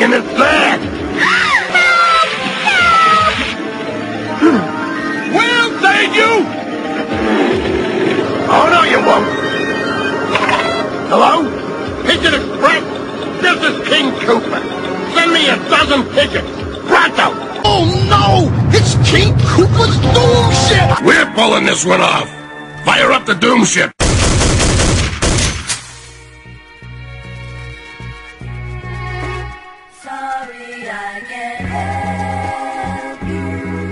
in his bag. We'll save you! Oh, no, you won't. Hello? Pigeon Express? This is King Koopa. Send me 12 pigeons. Pronto! Oh, no! It's King Koopa's Doom Ship! We're pulling this one off. Fire up the Doom Ship. Sorry, I can't help you.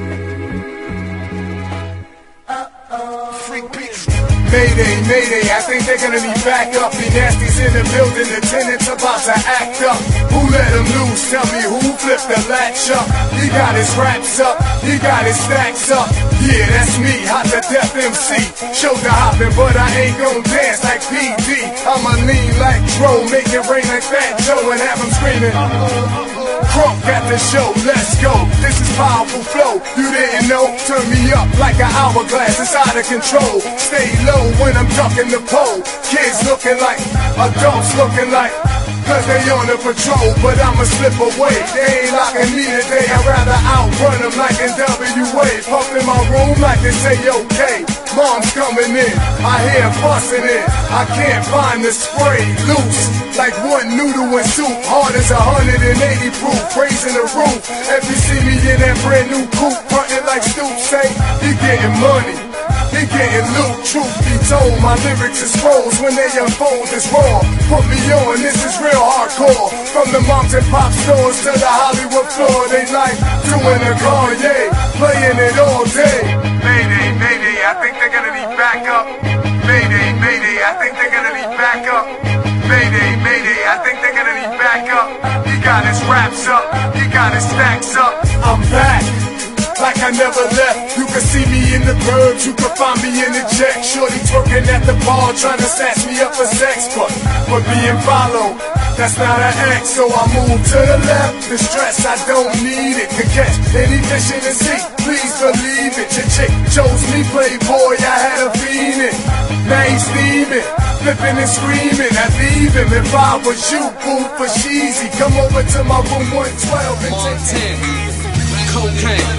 Freak beats. Mayday, mayday, I think they're gonna be back up. The nasties in the building, the tenants about to act up. Who let them loose? Tell me who flipped the latch up? He got his raps up, he got his stacks up. Yeah, that's me, hot to death MC. Shoulder hopping, but I ain't gon' dance like PD. I'ma lean like Dro, make it rain like Fat Joe and have him screaming. Crunk at the show, let's go. This is powerful flow. You didn't know? Turn me up like an hourglass, it's out of control. Stay low when I'm ducking the pole. Kids looking like adults looking like, cause they on the patrol, but I'ma slip away. They ain't locking me today, I'd rather outrun them like NWA. Pump in my room like they say okay. Mom's coming in, I hear busting in. I can't find the spray, loose like one noodle and soup. Hard as 180 proof, praising the roof. If you see me in that brand new coupe, frontin' like Stoop say, he getting money, he getting loot. Truth be told, my lyrics is scrolls when they unfold. It's raw, put me on, this is real hardcore. From the moms and pop stores to the Hollywood floor, they like doing a Kanye, playing it all day. Mayday, mayday, I think they're gonna be back up. Mayday, mayday, I think they're gonna be back up. Mayday, mayday, I think they're gonna be back up. He got his raps up, he got his stacks up. I'm back, like I never left. You can see me in the burbs, you can find me in the jet. Shorty twerking at the bar, trying to snatch me up for sex. But being followed, that's not an act, so I move to the left. The stress, I don't need it. To catch any fish in the sea, please believe it. Your chick chose me, playboy, I had a feeling. Now he's steaming, flipping and screaming. I leave him if I was you, boo, for cheesy. Come over to my room 112 and take 10. Cocaine.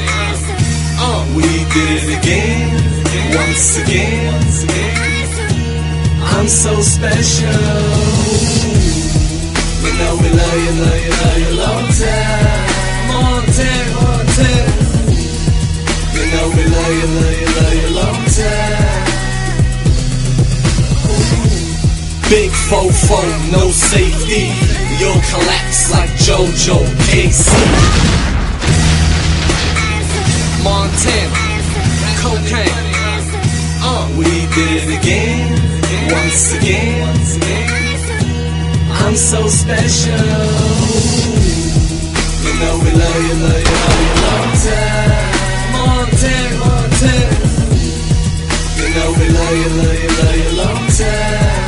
We did it again, once again. I'm so special. You know we love you, love you, love you long time. Montana, Montana. You know we love you, love you, love you long time. Big fofo, no safety. You'll collapse like JoJo KC. Montana, cocaine. We did it again, once again. I'm so special. You know we love you, love you, love you long time. Montana, Montana. You know we love you, love you, love you long time.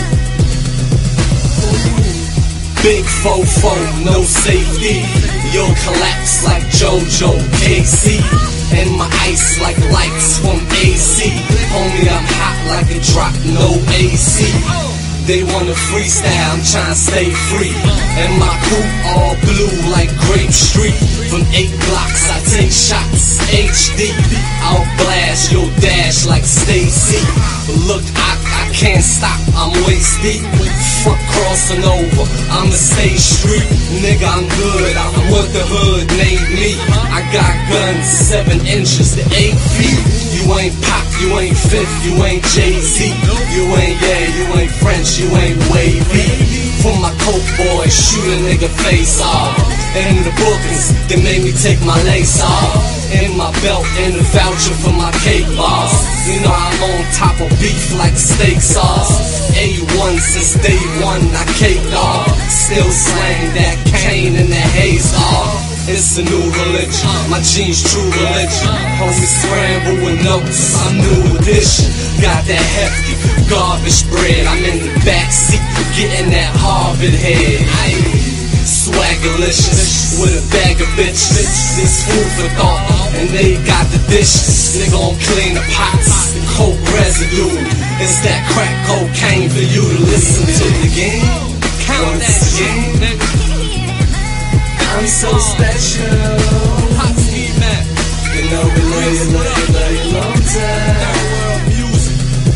Big fofo, no safety. You'll collapse like JoJo KC. And my ice like lights from AC. Homie, I'm hot like a drop, no AC. They wanna freestyle, I'm tryna stay free. And my coupe all blue like Grape Street. From 8 blocks I take shots, HD. I'll blast your dash like Stacy. Look, I can't stop, I'm waist deep. Fuck crossing over, I'ma stay street. Nigga, I'm good, I'm what the hood made me. I got guns 7 inches to 8 feet. You ain't Pop, you ain't Fifth, you ain't Jay-Z. You ain't, yeah, you ain't French, you ain't wavy. For my coke boy, shoot a nigga face off. And the bookings, they made me take my lace off. And my belt and the voucher for my cake boss. You know I'm on top of beef like steak sauce. A1 since day one, I caked off. Still slang that cane and that haze off. It's a new religion, my jeans true religion. Homie scramble with notes, I'm new edition. Got that hefty garbage bread, I'm in the backseat getting that Harvard head. Swaggerlicious with a bag of bitches. This food for thought, and they got the dishes. They gon' clean the pots, the coke residue. It's that crack cocaine for you to listen to the game. Count that shit, nigga. I'm so special. Hot ski man. You know we love you long time. World music.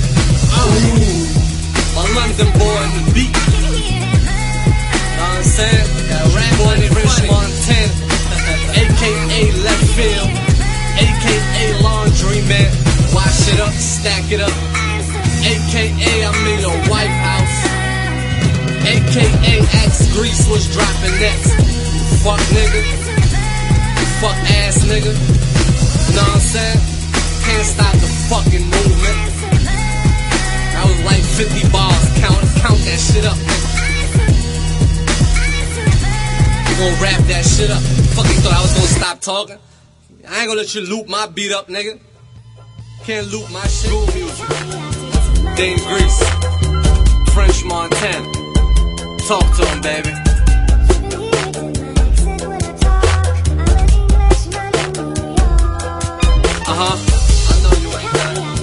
My London boy in the beat. Know what I'm saying? Born in French Montana, aka Left Field, aka Laundry Man. Wash it up, stack it up. AKA I'm in your White House. AKA Axe Grease was dropping next. Fuck nigga. Fuck ass nigga. Know what I'm saying? Can't stop the fucking movement. That was like 50 bars. Count that shit up, nigga. We gon' wrap that shit up. Fucking thought I was gonna stop talking. I ain't gonna let you loop my beat up, nigga. Can't loop my shit. School music. Dame Grease, French Montana. Talk to him, baby. I know you ain't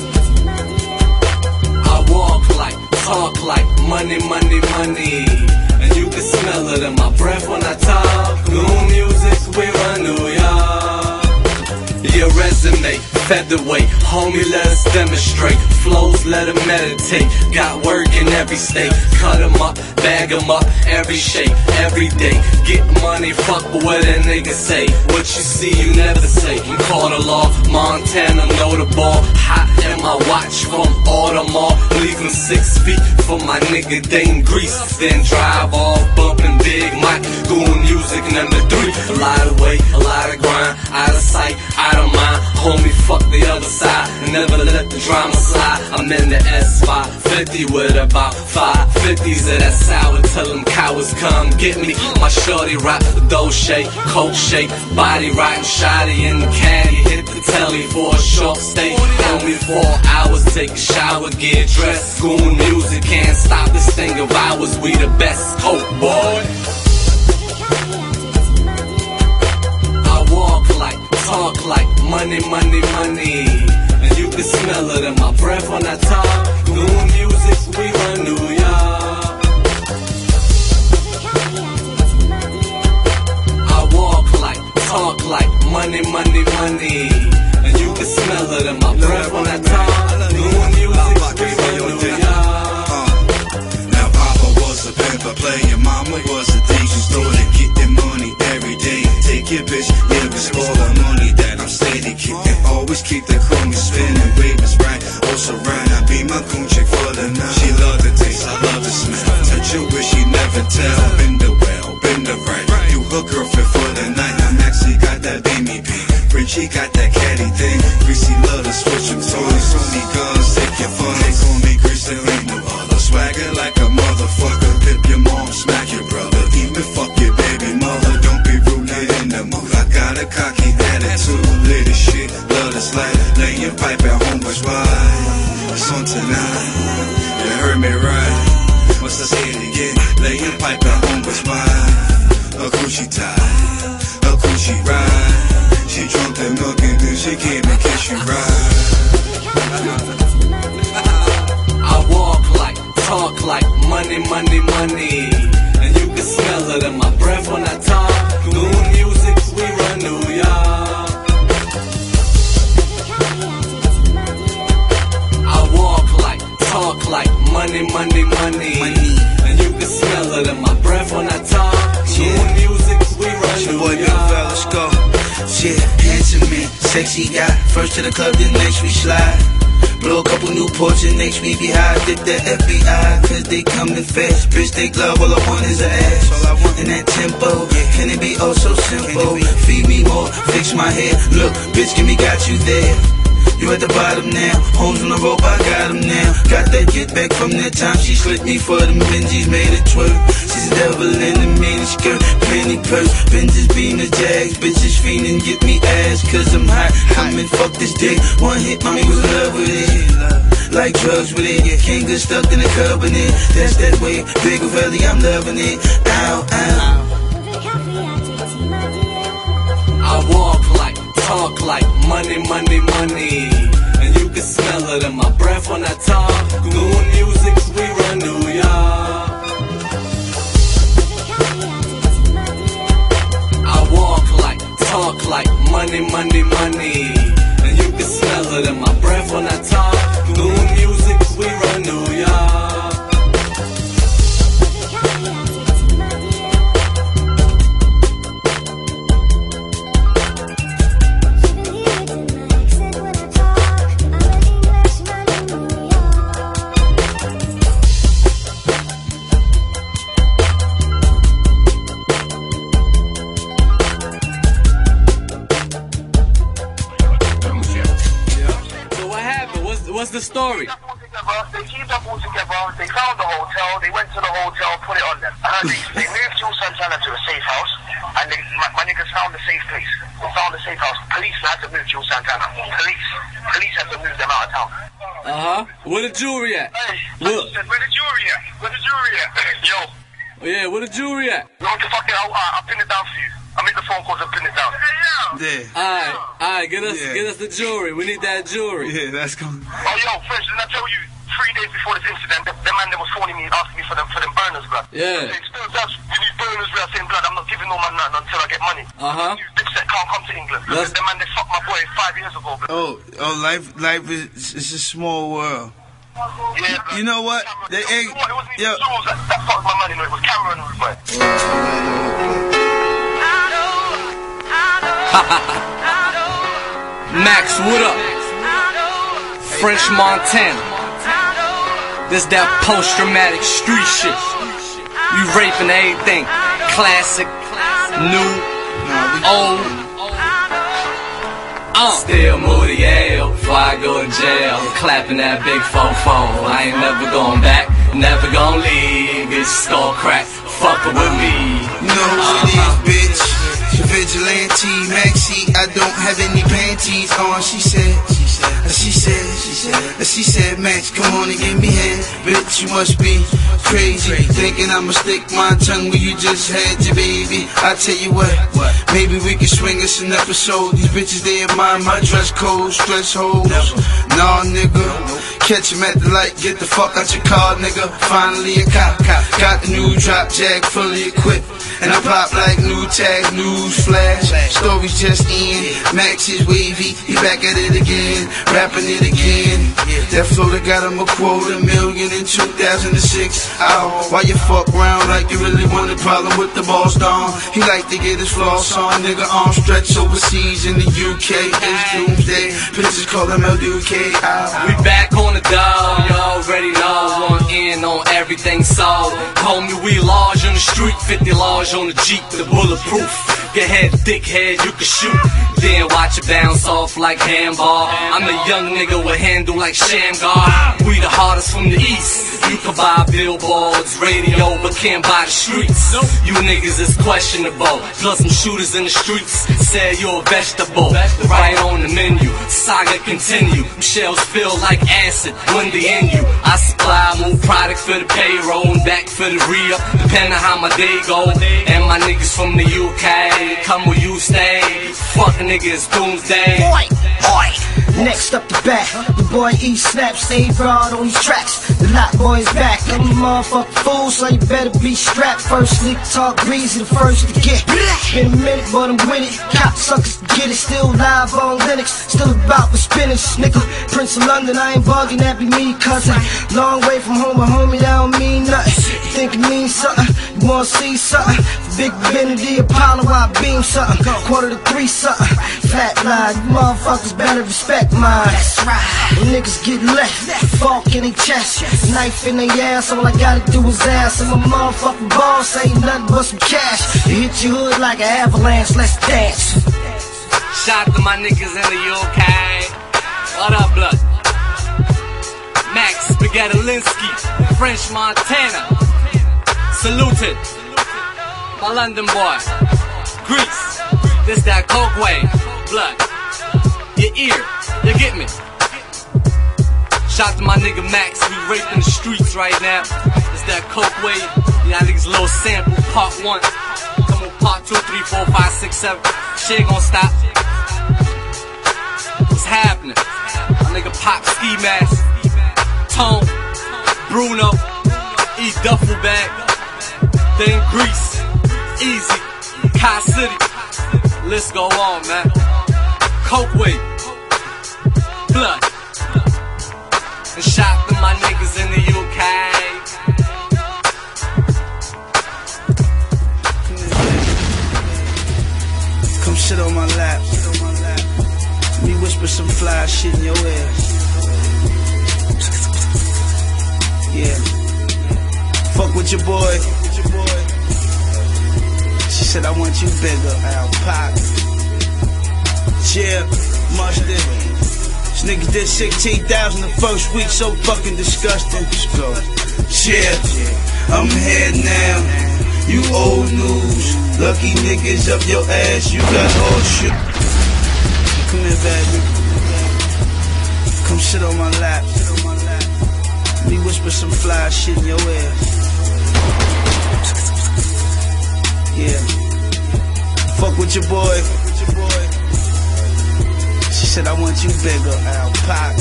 done. I walk like, talk like, money, money, money. And you can smell it in my breath when I talk. New music, we run New York. Your resume, featherweight, homie, let us demonstrate. Flows, let them meditate. Got work in every state. Cut them up, bag them up, every shape, every day. Get money, fuck what a nigga say. What you see, you never say. I'm caught a law, Montana, know the ball. Hot in my watch from Audemars. Leaving 6 feet for my nigga Dame Grease. Then drive off, bumping Big Mike. Doing music number 3. A lot of weight, a lot of grind. Out of sight, out of mind. Homie, fuck the other side. Never let the drama slide. I'm in the S550 with about 550s of that sour. Tell them cowards come get me. My shorty rock the Dolce, Coke shake, body rockin' shoddy in the caddy. Hit the telly for a short stay. Only 4 hours, take a shower, get dressed. School music can't stop this thing of ours. We the best, Coke boy. I walk like, talk like, money, money, money. And you can smell it in my breath when I talk. New music, we run New York. I walk like, talk like, money, money, money. And you can smell it in my breath when I talk. New music, we run New York. Now Papa was a pimp, playing mama was a thief. She started getting money every day. Take your bitch, yeah, it's all the money that I'm steady keeping. Always keep the chrome spinning, baby's right. Also right, I be my coon chick for the night. She love the taste, I love the smell. Touch your wish, she never tell. Bend the well, bend the right. You her girlfriend for the night. I'm actually got that baby pink. Frenchie got that caddy thing. Greasy love to switch them toys. Only guns, take your fun. They call me Greasy, ain't no other. Swagger like a motherfucker. Pip your mom, smack your brother. Even fuck your baby mother. Don't be rude, get in the mood. I got a cocky attitude. Little shit, love this life. Laying pipe at home was right. It's on tonight. You heard me right. Once I say it again, laying pipe at home was right. A coochie tie, a coochie ride. She drunk the milk and then she came and kiss you right. I walk like, talk like, money, money, money. And you can smell it in my breath when I talk. New music, we run New York. I walk like, talk like, money, money, money. And you can smell it in my breath when I talk. New music, we run New York. Let's go. Shit, handsome man, sexy guy. First to the club, then next we slide. Blow a couple new ports and next we be high. Dip the FBI, cause they coming fast. Bitch, they glove, all I want is a ass. All I want in that tempo, can it be oh so simple? Feed me more, fix my hair. Look, bitch, give me got you there. You at the bottom now, homes on the rope, I got them now. Got that get back from that time she slipped me for them Benjis, made it twerk. She's a devil in the mini skirt, penny purse, Benjis, Beamer, Jags, bitches fiendin', get me ass, cause I'm hot. Come and fuck this dick, one hit, mommy was in love with it. Like drugs with it, can't get stuck in the cabinet. That's that way, big belly, I'm loving it. Ow, ow. I walk like, talk like, money, money, money. And you can smell it in my breath when I talk. New music, we run New York. I story? They teamed up all together. They found the hotel. They went to the hotel, put it on them. They moved Jules Santana to a safe house, and my niggas found the safe place. They found the safe house. Police had to move Jules Santana. Police had to move them out of town. Where the jewelry at? Hey, Look. where the jury at? Where the jury at? Yo. Oh yeah, where the jewelry at? You want to fucking? I'll pin it down for you. I'll make the phone calls and pin it down. Yeah. Alright, get us the jewelry. We need that jewelry. Yeah, that's going. Oh, yo, French, didn't I tell you 3 days before this incident, the man that was phoning me, asking me for them burners, blood. Yeah. They still does. You need burners, blood. Saying, blood, I'm not giving no man nothing until I get money. You bitch that can't come to England. The man that fucked my boy 5 years ago, blood. Life is a small world. Yeah, blood. You know what? They ain't. It wasn't even Jules that fucked my money, no, it was Cameron, blood. Max, what up? French Montana. This that post-traumatic street shit. You raping everything. Classic, new, old. Still moody, yeah, before I go to jail. Clapping that big fofo. I ain't never going back, never gonna leave. It's skull crack, fucking with me. You know who it is, bitch. Vigilante Maxie, I don't have any panties on. She said, Max, come on and give me head. Bitch, you must be crazy, thinking I'ma stick my tongue where you just had your baby. I tell you what, maybe we can swing us an episode. These bitches, they admire my dress code, stress holes. Nah, nigga, catch him at the light, get the fuck out your car, nigga. Finally a cop, got the new drop jack fully equipped, and I pop like new tag, news flash. Stories just in, Max is wavy, he back at it again, rapping it again. That flow that got him a $250,000 in 2006. Ow, why you fuck around like you really want a problem with the boss down? He like to get his floss on, nigga, arm stretch overseas in the UK. It's doomsday, bitches call him LDK. We back on the dog, you already know. One in on everything sold. Homie, we large on the street, 50 large on the Jeep, the bulletproof. Get head, thick head, you can shoot. Then watch it bounce off like handball. I'm a young nigga with handle like Shamgar. We the hardest from the east. You can buy billboards, radio, but can't buy the streets. You niggas is questionable. Plus some shooters in the streets say you're a vegetable. Right on the menu, saga continue. Shells feel like acid when they in you. I supply more product for the payroll and back for the re-up, depending on how my day go. And my niggas from the UK, come where you stay. Fuck a nigga, it's doomsday. Next up the back, the boy E Snap, stay broad on these tracks. The lot boys back, I'm a motherfucking fool, so you better be strapped. First lick talk greasy, the first to get. Been a minute, but I'm with it. Cop suckers get it, still live on Linux. Still about the spinach, nigga. Prince of London, I ain't bugging, that be me, cousin. Long way from home, but homie, that don't mean nothing. You think it means something? You wanna see something? Big Ben the Apollo, I beam something. 2:45 something. Flatline, you motherfuckers better respect mine. That's right. When niggas get left, fork in their chest, knife in their ass, all I gotta do is ask. And my motherfucking boss ain't nothing but some cash. You hit your hood like an avalanche, let's dance. Shout out to my niggas in the UK. What up, blood? Max Spaghetti-Linsky, French Montana. Saluted. My London boy. Greece. This that coke way. Blood. Your ear. You get me? Shout to my nigga Max. We raping the streets right now. It's that coke way. Y'all niggas a little sample. Part 1. Come on, part 2, 3, 4, 5, 6, 7. Shit ain't gonna stop. What's happening? My nigga Pop Ski Mask. Tone. Bruno. E Duffel Bag. Then Greece. Easy, Kai City, let's go on, man. Coke way, blood, and shout to my niggas in the UK. Come sit on my lap. Let me whisper some fly shit in your ear. Yeah. Fuck with your boy. She said, I want you bigger, Al Pop. Yeah, mustard. These niggas did 16,000 the first week, so fucking disgusting. Let's go. Yeah, I'm here now. You old news. Lucky niggas up your ass, you got all shit. Come here, baby. Come sit on my lap. Let me whisper some fly shit in your ear. Yeah. Fuck with your boy. She said, I want you bigger, Al Pac.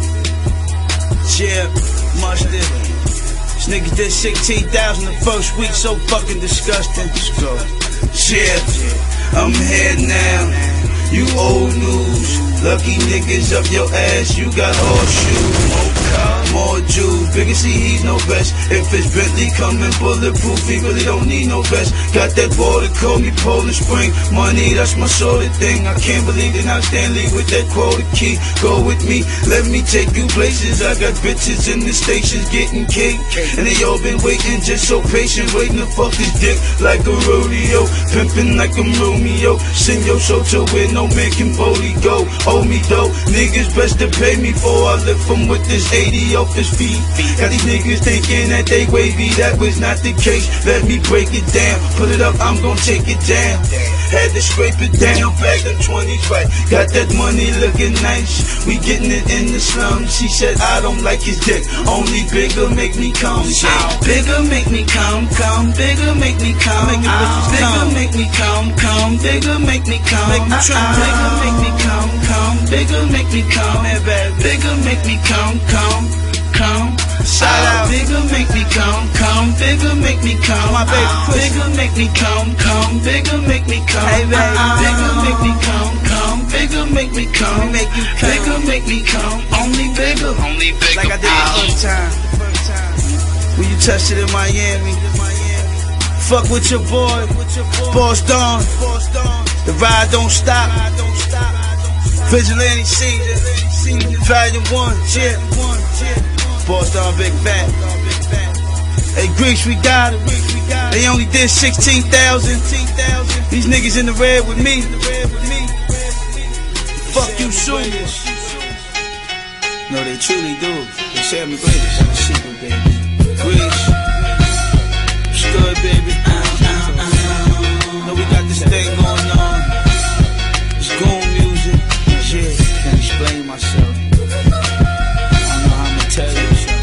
Yeah, mustard. This niggas did 16,000 the first week, so fucking disgusting. Let's go. Yeah, I'm here now. You old news. Lucky niggas up your ass, you got horseshoes. More car, more jewels. Bigger see he's no best. If it's Bentley coming bulletproof, he really don't need no vest. Got that water, call me Poland Spring. Money, that's my sort of thing. I can't believe that I'm Stanley with that quota key. Go with me, let me take you places. I got bitches in the stations getting cake, and they all been waiting, just so patient, waiting to fuck this dick like a rodeo. Pimping like I'm Romeo. Sing your show to where no man can boldly go. Owe me though, niggas best to pay me for I lift them with this 80 off his feet. Got these niggas thinking that they wavy, that was not the case. Let me break it down, put it up, I'm gon' take it down. Had to scrape it down, bag them 20s right. Got that money looking nice, we getting it in the slums. She said I don't like his dick, only bigger make me come. Bigger make me come, bigger make me come. Bigger make me come, bigger make me come. Bigger make me come, bigger make me come. Bigger make me come. Shout out. Bigger make me come, bigger make me come. My baby, bigger make me come, bigger make me come. Hey, baby, bigger make me come, bigger make me come. Bigger make me come, only bigger. Like I did the first time. When you touched it in Miami. Fuck with your boy, Boss Don. The ride don't stop. Vigilante Season, Volume 1, yeah. Boss Don, Big Fat. Hey, Greeks, we got it. They only did 16,000. These niggas in the red with me. Fuck you, soon. No, they truly do. They say I'm the greatest. I'm a secret, baby. Greeks, what's good, baby? Know we got this thing going on. It's goon music. Yeah, can't explain myself. I don't know how I'ma tell you.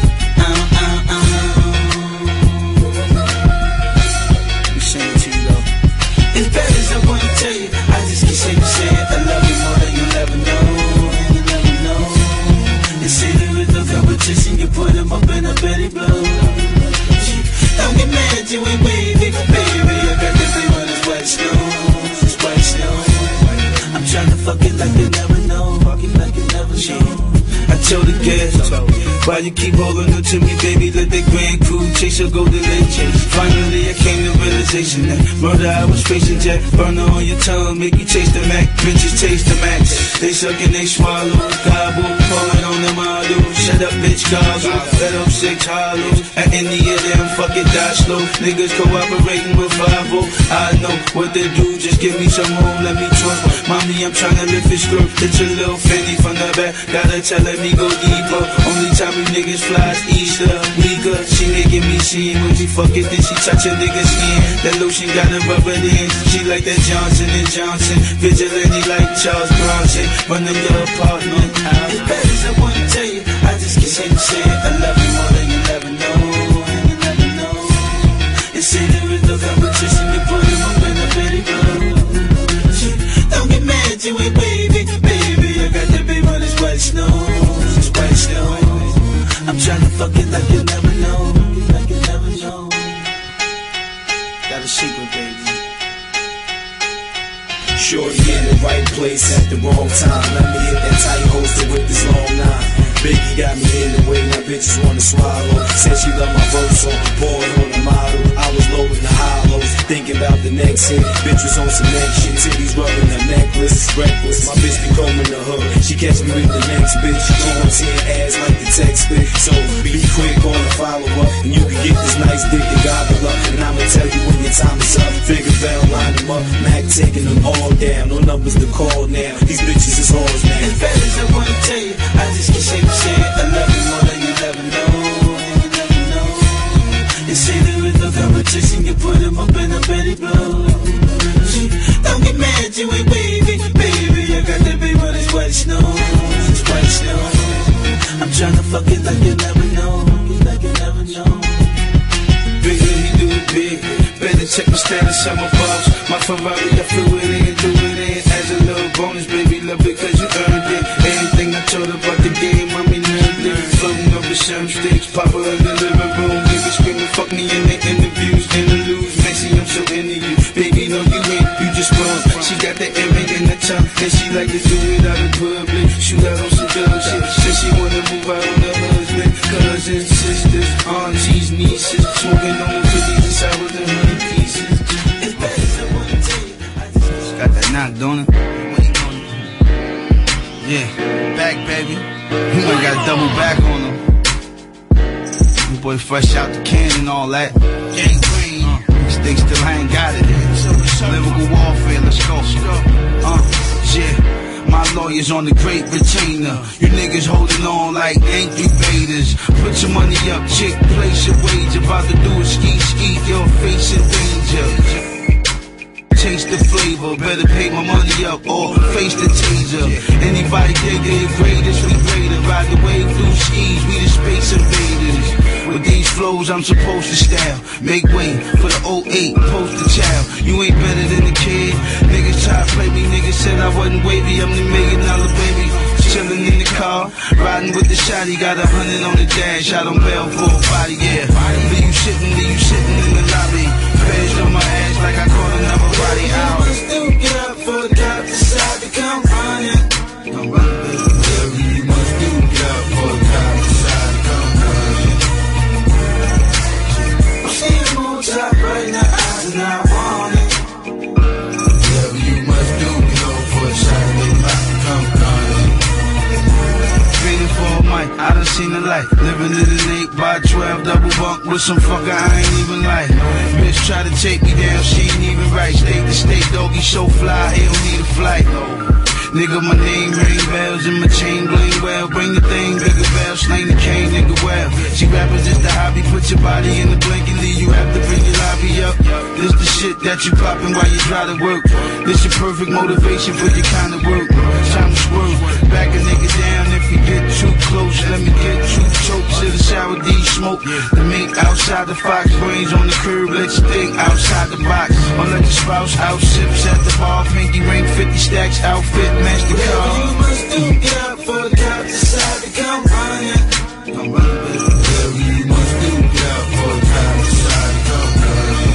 Let me sing it to you though. It's better as I wanna tell you. I just keep saying I love you more than you'll ever know. And say there is no competition, you put him up in a Betty Blue. Don't get mad, you ain't wavy, baby. I got the thing when it's white snow. It's white snow. I'm tryna fuck it like you never know. Fuck it like you never know. I told the guest, why you keep holding on to me, baby? Let the grand crew chase or go to late chase. Finally, I came to realization that murder I was facing, Jack. Burner on your tongue, make you taste the Mac. Bitches taste the max. They suck and they swallow. Gobble, falling on the model. Shut up, bitch, gobble. Let up 6 hollows. At any of them, fuck it, die slow. Niggas cooperating with 5-0. I know what they do, just give me some room, let me twerk. Mommy, I'm tryna lift his skirt. It's a little Fendi from the back. Gotta tell her me go deeper. Only time you niggas fly is Easter. Weaker, she making me see when we fuck it, then she touch a nigga's skin. That lotion got a rubber in. She like that Johnson & Johnson. Vigilante like Charles Bronson. Run them your apartment out. As bad as I wanna tell you, I just keep saying I love you more than you'll ever know. And say there is no competition, you put him up in a Betty Blue. Don't get mad, you ain't baby. I got the baby on this white snow. It's white snow. I'm tryna fuck it like you never know. Like you never know. Got a secret, baby. Shorty in the right place at the wrong time. Let me hit that tight holster with this long knife. Biggie got me in the way, now bitches wanna swallow. Said she love my verse on, born on the model. I was loading the hollows, thinking about the next hit. Bitch was on some next shit, titties rubbing the necklace. Reckless, my bitch be combing the hood. She catch me with the next bitch. She gon' tear ass like the text spit. So be quick on the follow up, and you can get this nice dick and gobble up. And I'ma tell you when your time is up. Figure bell, line them up. Mac taking them all down. No numbers to call now. These bitches is hoes now. As bad as I wanna tell you, I position, you put him up in a Betty Blue. Don't get mad, you ain't wavy, baby. I got that baby with his white snow, white snow. I'm tryna fuck it like you never know, like you never know. Bigger, he do it big. Better check my status, I'm a boss. My Ferrari, I flew it in, threw it in. As a little bonus, baby, love it cause you earned it. Anything I told about the game, I mean, learned it. Floating over some sticks, pop her in the living room. Baby screaming, fuck me in the interviews, interludes. Messy, I'm so into you. Baby, no, you ain't, you just wrong. She got the M in the tongue, and she like to do it out in public. Shoot out on some dumb shit. Said she wanna move out on her husband. Cousins, sisters, aunties, nieces. Smoking on the 50s and sours and honey pieces. It's better than what I tell you. Got that knock, don't it? Yeah, back, baby. You ain't got to double back on him. You boy fresh out the can and all that. Gang green. Stick still ain't got it. Lyrical warfare, let's go. Yeah. My lawyer's on the great retainer. You niggas holding on like incubators. Put your money up, chick, place your wage. About to do a ski, your face in danger. Taste the flavor, better pay my money up or face the taser. Anybody think they're greatest, we greater. Ride the wave through skis, we the space invaders. With these flows, I'm supposed to style. Make way for the 08 poster child. You ain't better than the kid. Niggas try to play me, niggas said I wasn't wavy. I'm the $1 million baby. Chillin' in the car, riding with the shotty. Got 100 on the dash, out on bail for a body, yeah. Leave you sitting in the lobby. Feds on my ass like I caught another body out. You must do get up for the cop decide to come running. Come running, baby. Whatever you must do get up for the cop decide to come running. I'm seeing them on top right now, eyes and I want it. Whatever you must do get up for the shot, they about to come running. Waiting for a mic, I done seen the light. Living in an 8x12 double bunk with some fucker I ain't even like. Bitch try to take me down, she ain't even right. State to state, doggy so fly, he don't need a flight. Nigga, my name ring bells and my chain bling well. Bring the thing, bigger bell, slang the cane, nigga, well. See, rappers just a hobby, put your body in the blanket, leave you have to bring your lobby up. This the shit that you poppin' while you try to work. This your perfect motivation for your kind of work. Time to swerve, back a nigga down if you get too close. Let me get too choked to the sour D smoke. The mink outside the fox, brains on the curb, let you think outside the box. Or let your spouse out sips at the bar, pinky ring 50 stacks, outfit. Whatever you must do, get up for the cop decide to come running. Come running, baby. Whatever you must do, get up for the cop decide to come running.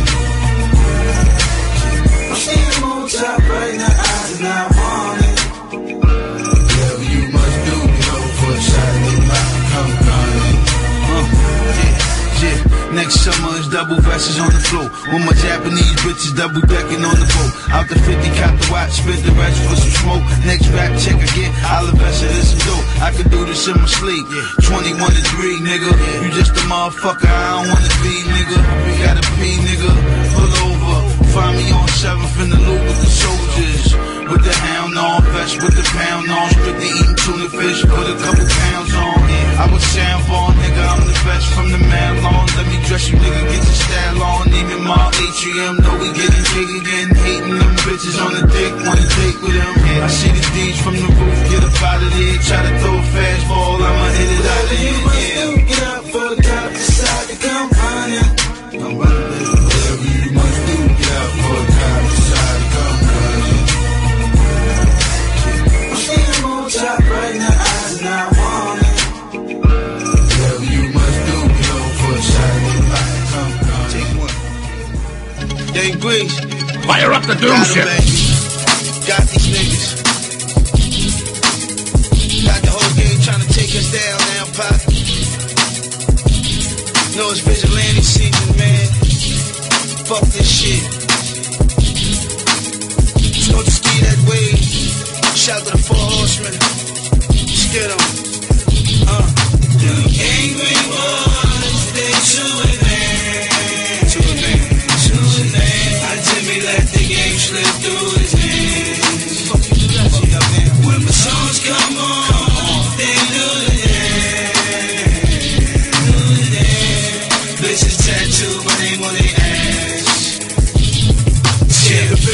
I'm seeing them on top right now, eyes and I want it. Whatever you must do, get up for the shot, they about to come running. Yeah. Next summer is double vests on the floor. With my Japanese bitches double decking on the boat. Out the 50, cop the watch, spit the rest for some smoke. Next rap check again, I'll invest it in some dope. I could do this in my sleep. 21 to 3, nigga. You just a motherfucker, I don't wanna be, nigga. Gotta pee, nigga. Pull over. Find me on 7th in the loop with the soldiers. With the hound on, vest with the pound on. Strictly eating tuna fish, put a couple pounds on. I was sound for nigga, I'm the best from the man lawn. Let me dress you, nigga, get your style on. Even my atrium, know we getting big again. Hating them bitches on the dick, wanna date with them. I see the D's from the roof, get up out of there. Try to throw a fastball, I'ma hit it out of here. You must do get up for the cop decide to come running. Come running, baby. Whatever you must do, get up for the cop decide to come running. I'm seeing them on top right now, eyes and I want it. Whatever you must do, get up for the shot, they about to come running. Take one. Dave Briggs. Fire up the doom ship. Got these niggas. Got the whole game trying to take us down now, Pop. Know it's vigilante season, man. Fuck this shit. So just ski that way. Shout to the 4 horsemen. Skid 'em. The angry ones, they to advance. To advance. To advance. I Jimmy let the game slip through his hands. Fuck you do that shit up, man. When my songs come on, they do the dance. Do the dance. Bitches tattoo my name on their ass.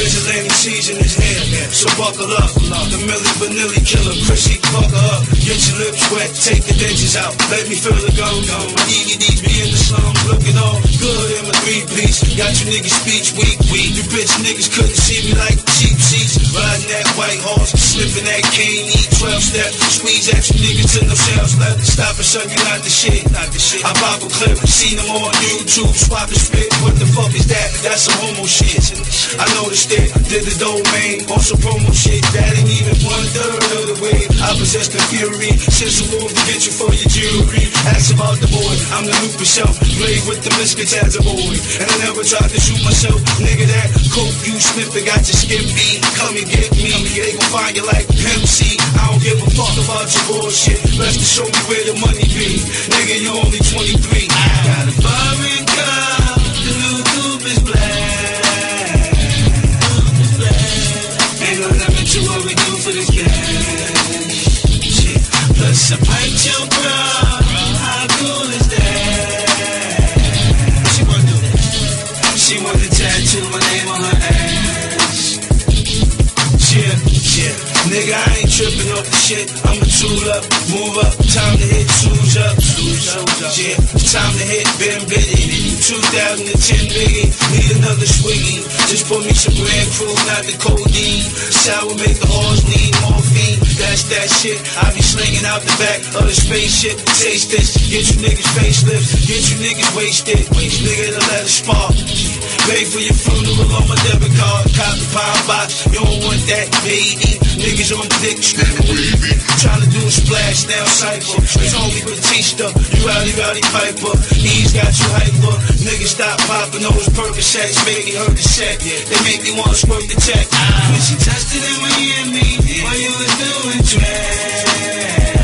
Vigilante season is here, so buckle up. The Milli Vanilli killer, Chrissy, fucker up. Get your lips wet, take the dentures out. Let me feel the gun. EDDs be in the slums, looking all good in my 3-piece. Got you niggas speech weak. You bitch niggas couldn't see me like cheap seats. Riding that white horse, sniffing that cane, eat 12-step. Squeeze at you niggas till no shells left. Stop and shut you, not the shit. I pop a clip, seen them on YouTube, swap and spit. What the fuck is that? That's some homo shit. I noticed it, did the domain, on some promo shit. That ain't even 1/3 of the way. I possess the fury, send some more to get you for your jewelry. Ask about the boy, I'm the Luke Michelle. Play with the biscuits as a boy, and I never tried to shoot myself. Nigga, that coke you sniffing got your skin beat. Come and get me, they gon' find you like Pimp C. I don't give a fuck about your bullshit. Best to show me where the money be. Nigga, you only 23. I got a foreign car, the new coupe is black. Ain't no limit to what we do for this cash. Shit. Plus I pipe your bra. How cool is that? She wanna do that. She wanna tattoo my name on her ass. Yeah. Nigga, I ain't tripping off the shit. I'ma tool up, move up. Time to hit, snooze up. Yeah, time to hit, been bitty. 2010 biggie, need another swiggy. Just pour me some Grand Cru, not the codeine. Sour make the horse need morphine. That's that shit. I be slinging out the back of the spaceship. Taste this, get you niggas facelifts, get you niggas wasted. Nigga, to let it spark. Pay for your funeral on my debit card. Cop the pound box, you don't want that, baby. Niggas on dick, baby. Tryna do a splash down cypher. It's only Batista, you rowdy piper. He's got you hyper. Niggas stop popping those Percocets, baby, heard the set. They make me wanna squirt the check. When she tested in Miami, while you was doing trash.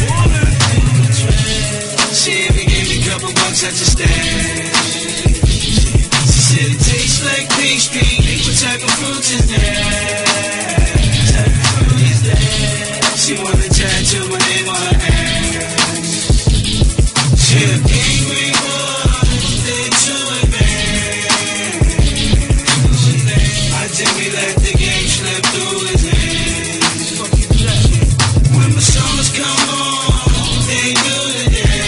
She even gave me a couple bucks at the stand. She said it tastes like pastry. What type of fruit is that? She wanna tattoo my name on her ass. Champagne green boys, they too advanced. I think we let the game slip through his hands. When my songs come on, they do the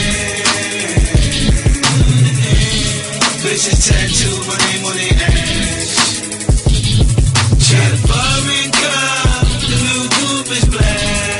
dance. Bitches tattoo my name on their ass. Got a foreign car, the new coupe is black.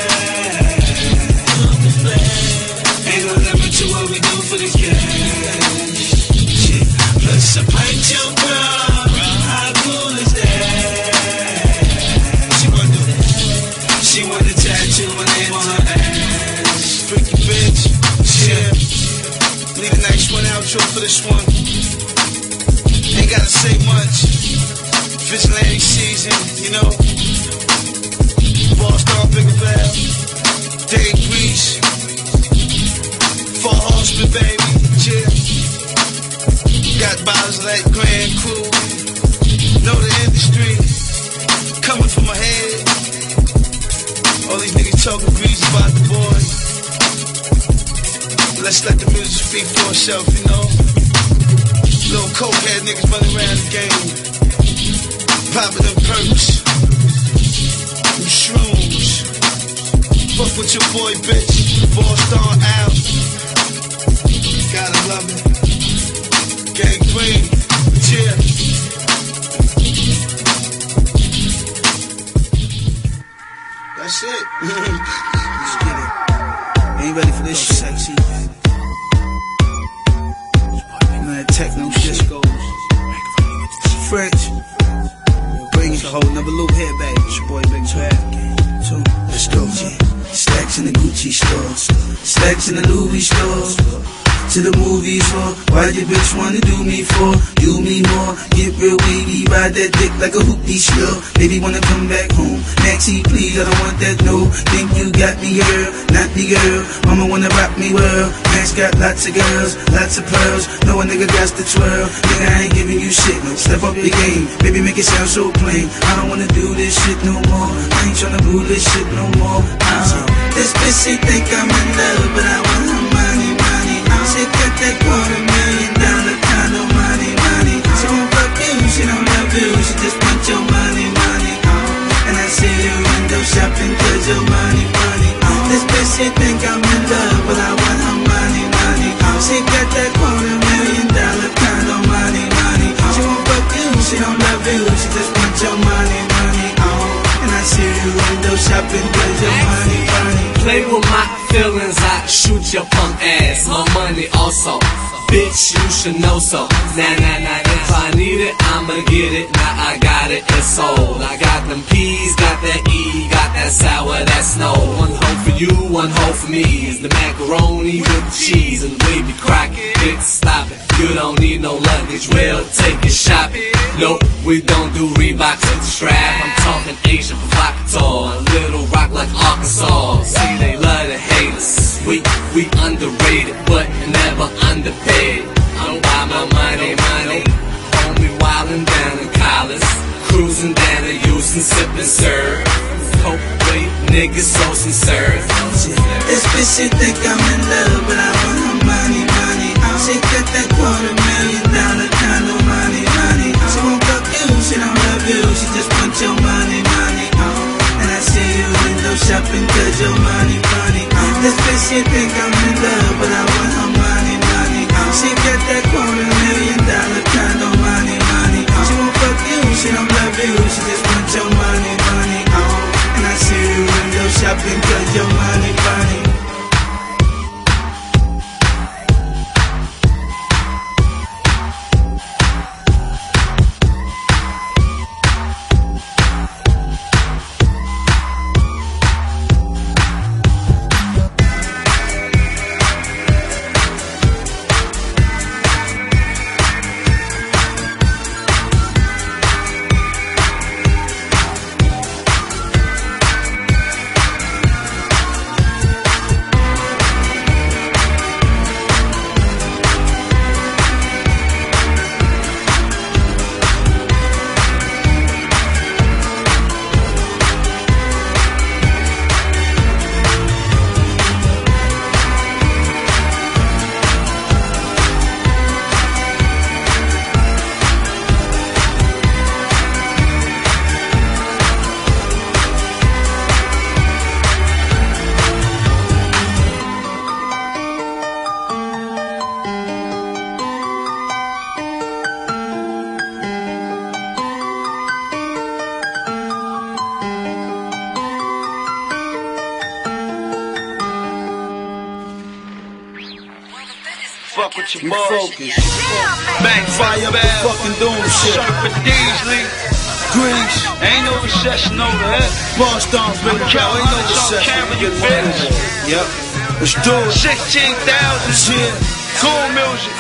What we do for this cash. Shit. Plus I piped your bra. How cool is that? She wanna do that. She wanna tattoo my name on her ass. Freaky bitch. Shit. Leave a nice one outro for this one. Ain't gotta say much. Vigilante season, you know. Ball Star Bigger Bell. Dave Grease. For Horseman, baby, yeah. Got bottles like Grand Cru. Know the industry. Coming from my head. All these niggas talking grease about the boy. Let's let the music speak for itself, you know. Little cokehead niggas running around the game. Popping them perks. Them shrooms. Fuck with your boy, bitch. Ball Star out. Gotta love it. Gang Green, yeah. That's it. Let's get it. Ain't ready for this shit. Sexy. Man, techno shit goes. French. Bring it. A whole nother loop here, baby. It's your boy Big Trap. So, let's go. Stacks in the Gucci store. Stacks in the Louis store. To the movies for why your bitch wanna do me for? Do me more, get real wavy, ride that dick like a hoopty skill. Baby wanna come back home, Maxie please, I don't want that no. Think you got me girl, not me girl. Mama wanna rock me world, Max got lots of girls, lots of pearls. No a nigga got to twirl, nigga I ain't giving you shit. Step up the game, baby make it sound so plain. I don't wanna do this shit no more, I ain't tryna do this shit no more. This bitch she think I'm in love, but I want her money. She got that $250,000 condo money. She won't fuck you, she don't love you, she just want your money. play with my feelings, I shoot your punk ass. My money also, bitch, you should know so. Nah, if I need it, I'ma get it. Now I got it, it's sold. I got them peas, got that E, got that sour, that snow. One hoe for you, one hoe for me. Is the macaroni with the cheese and the baby crackin'. Bitch, stop it, you don't need no luggage. We'll take it shopping. Nope, we don't do Reebok to the strap. I'm talking Asian provocateur, a little rock like Arkansas. See, they love to hate us. We underrated, but never underpaid. I'm by my money. Homie wildin' down in college, cruising down to Houston, sippin' syrup. Coke weight, niggas so sincere. This bitch, she think I'm in love, but I want her money. She got that $250,000 condo money. She won't fuck you, she don't love you, she just want your money. And I see you window shopping cause your money. This bitch, she think I'm in love, but I want her money. She got that $250,000 condo money. She won't fuck you, she don't love you, she just want your money. And I see you window shopping cause your money. Fuck with your boys. Backfire, fucking doing shit. Surfer Deasley. Grease. Ain't no recession over here. Boss Dons, baby. Ain't no recession. Yep. Let's do it. 16,000. Shit. Cool music.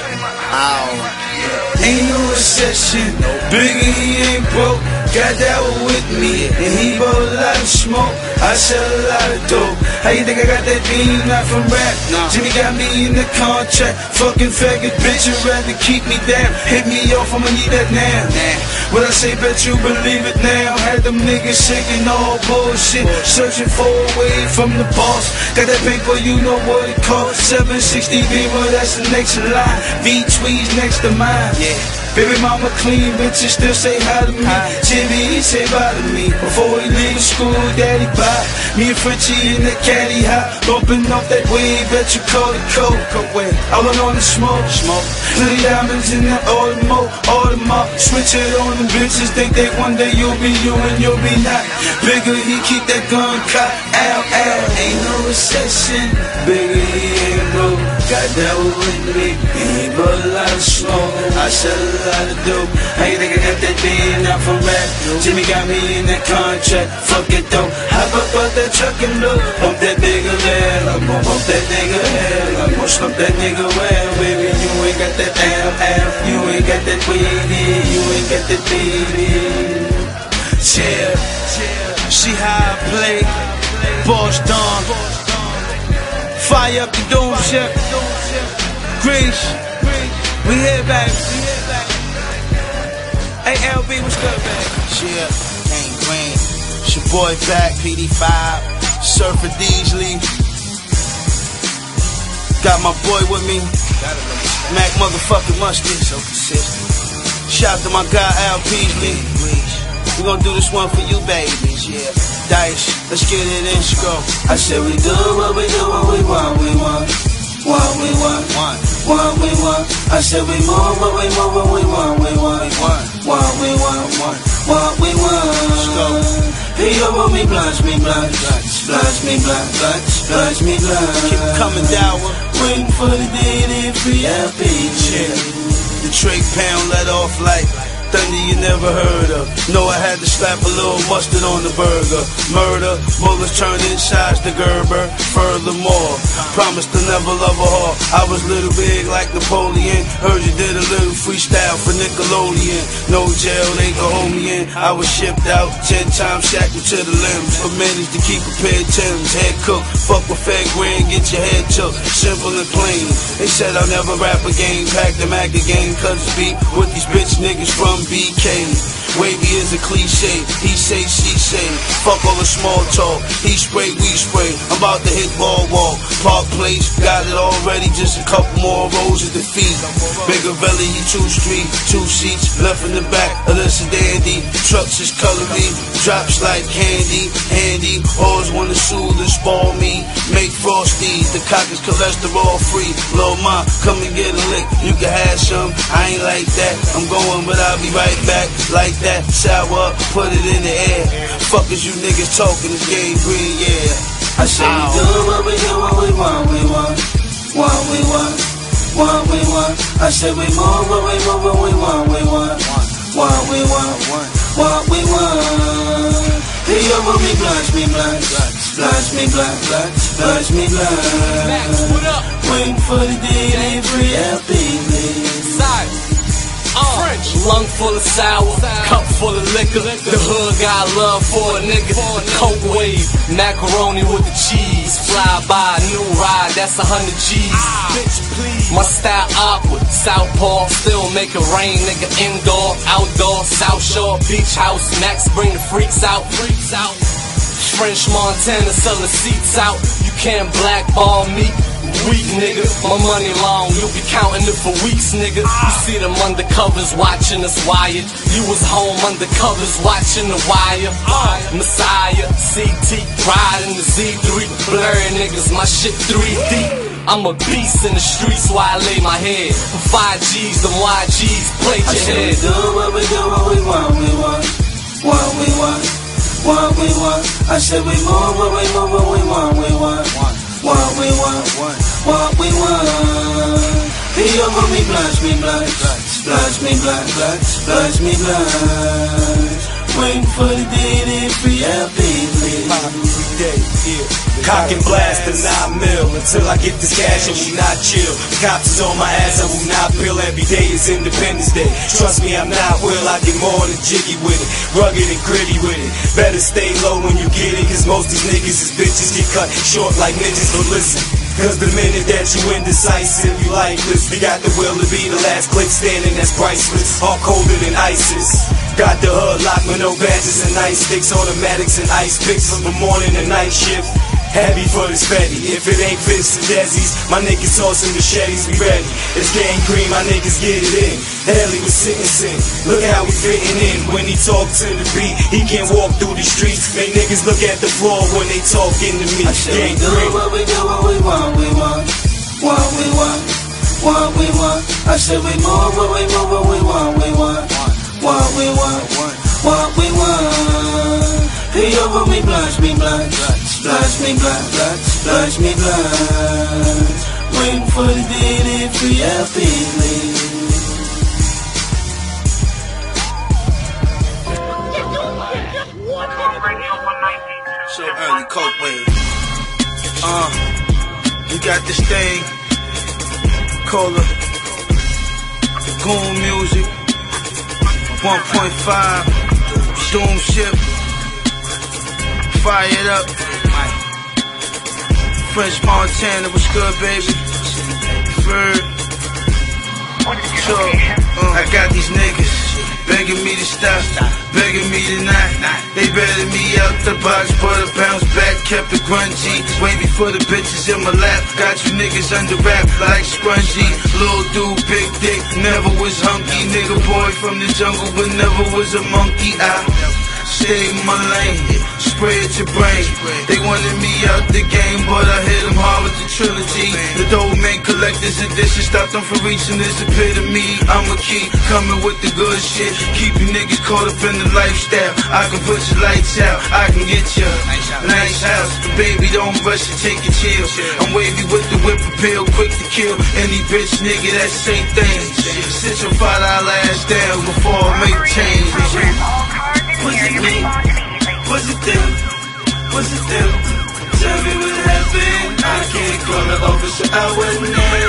Ain't no recession. Biggie, he ain't broke. Got that one with me, and he bought a lot of smoke. I sell a lot of dope. How you think I got that beam? Not from rap. Jimmy got me in the contract. Fucking faggot bitch, you'd rather keep me down. Hit me off, I'ma need that now. What I say, bet you believe it now. Had them niggas shaking all bullshit, searching for a way from the boss. Got that paper, you know what it costs. 760 Beamer, that's the next line. V-Tweez next to mine. Baby mama clean, bitches still say hi to me. Jimmy, he say bye to me. Before he leave school, daddy bye. Me and Frenchie in the caddy hop, bumping off that wave, bet you call it coke. I went on the smoke. Little diamonds in that Audemars. Switch it on them bitches, think that one day you'll be you and you'll be not. Bigger, he keep that gun cocked. Ain't no recession. Bigger, he ain't broke. Got that one with me. He bought a lot of smoke. I sell a lot of dope. How you think I got that being not from rap? Jimmy got me in that contract. Fuck it though. Hop up out that truck and look. Bump that nigga well. I'm gon' bump that nigga hell. I'm gon' slump that nigga well. Baby, you ain't got that L. You ain't got that weedy. You ain't got that baby. Chill. See how I play. Boss Don. Fire up the doom shit. Grease. We here, baby. Hey, LB, what's good, baby? Chill. Ain't green. It's your boy back, PD5. Surfer Deasley. Got my boy with me. Mac motherfucking Musty. So consistent. Shout out to my guy Al Peasley. We gon' do this one for you, babies, yeah. Dice, let's get it in scope. I said we do what we do, what we want, we want. What we want, what we want. I said we move what we move, what we want, we want. What we want, what we want. Hey yo, roll me blunts, me blunts, blunts, me blunts, blunts, me blunts. Keep coming down. Waiting for the day they free LP. The Trey Pound let off like thunder you never heard of. Know I had to slap a little mustard on the burger. Murder, bullets turned insides to Gerber. Furthermore, promised to never love a whore. I was little big like Napoleon. Heard you did a little freestyle for Nickelodeon. No jail, they could hold me in. I was shipped out 10 times, shackled to the limbs. For managed to keep a pair of Timbs. Head cook, fuck with Fed Grand, get your head took. Simple and plain. They said I'll never rap again. Pack the Mac again, cause it's beat with these bitch niggas from BK. Wavy is a cliche. He say, she say. Fuck all the small talk. He spray, we spray. I'm about to hit ball walk. Park Place, got it already. Just a couple more rows at the feet. Bigger belly, he 2 street, 2 seats. Left in the back, Alyssa Dandy. Trucks is coloring, drops like candy. Handy, always wanna soothe and spoil me. Make frosty, the cock is cholesterol free. Lil' ma, come and get a lick. You can have some, I ain't like that. I'm going, but I'll be right back. Like that, sour, put it in the air. Fuck is you niggas talking, this game green, yeah. I say we do what we do, what we want, we want. What we want, what we want. I say we move, what we move, what we want, we want. What we want, what we want. Hey yo, roll me blunts, me blunts, blunts, me blunts, blunts, me blunts. Waiting for the day they free LP. French. Lung full of sour, cup full of liquor. The hood got love for a nigga. Coke wave, macaroni with the cheese. Fly by, new ride, that's 100 G's. Bitch, please. My style awkward, Southpaw, still make it rain, nigga. Indoor, outdoor, South Shore, beach house. Max bring the freaks out. French Montana, sell the seats out. You can't blackball me. Weak nigga, my money long, you'll be counting it for weeks, nigga. You see them undercovers watching us wired. You was home undercovers watching the wire. Messiah, CT, riding the Z3. Blurry niggas, my shit 3D. I'm a beast in the streets while I lay my head. For 5Gs, them YGs, play your head. I do what we do, what we want, we want. What we want, what we want. I said we move, what we move, what we want, we want. What we want, what we want. Hey yo, roll me blunts, me blunts, blunts, me blunts, blunts, me blunts. Waiting for the day they free LP. Cock and blast the 9 mil until I get this cash and will not chill. Cops is on my ass, I will not bill. Every day is Independence Day. Trust me, I'm not will. I get more than jiggy with it, rugged and gritty with it. Better stay low when you get it, cause most these niggas is bitches get cut short like ninjas. But listen, cause the minute that you indecisive, you lifeless. We got the will to be the last click standing, that's priceless. All colder than ISIS. Got the hood locked with no badges and ice sticks, automatics and ice picks from the morning to night shift. Happy for this fatty. If it ain't Vince and Desi's, my niggas tossing machetes, we ready. It's gang green, my niggas get it in. Hell, he was sitting. Look how we fitting in. When he talk to the beat, he can't walk through the streets. Make niggas look at the floor when they talking to me. Gang green. What we do, what we want, we want. What we want, what we want. I said we move, what we move, what we want, we want. What we want, what we want. Hey yo, roll me blunts, me blunts, blunts, me blunts, blunts, me blunts. Waiting for the day they free LP. So early, coke wave. We got this thing, Cola, Goon Music, 1.5, Doom Ship, Fire It Up, French Montana, what's good, baby? Bird. So, I got these niggas begging me to stop, begging me to not. They betted me out the box, but a bounce back, kept it grungy. Wavy for the bitches in my lap, got you niggas under wrap like Scrungy. Little dude, big dick, never was hunky. Nigga boy from the jungle, but never was a monkey. I stay in my lane, spray at your brain. They wanted me out the game, but I hit them hard with the trilogy. The domain collector's edition stopped them from reaching this epitome. I'ma keep coming with the good shit, keep you niggas caught up in the lifestyle. I can put your lights out, I can get you a nice house, but baby don't rush it, take your chill. I'm wavy with the whip appeal, quick to kill any bitch nigga that say things. Sit your $5 ass down before I make change. Was it me? Was it them? Was it them? Tell me what happened. I can't call the officer, I wasn't there.